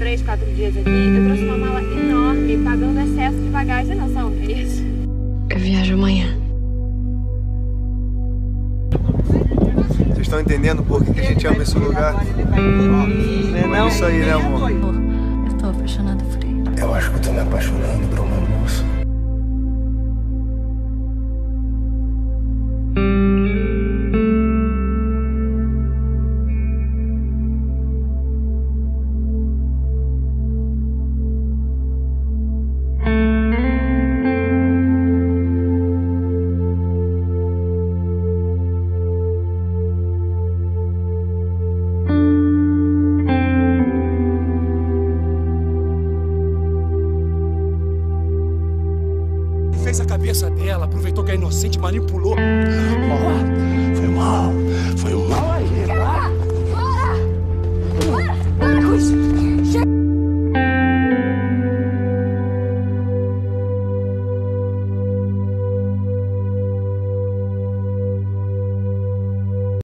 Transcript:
3, 4 dias aqui, eu trouxe uma mala enorme, pagando excesso de bagagem, noção, é isso? Eu viajo amanhã. Vocês estão entendendo por que a gente ama esse lugar? Não é isso aí, né, amor? Eu tô apaixonada por ele. Eu acho que eu tô me apaixonando por uma moça. Fez a cabeça dela, aproveitou que é inocente, manipulou. Foi mal.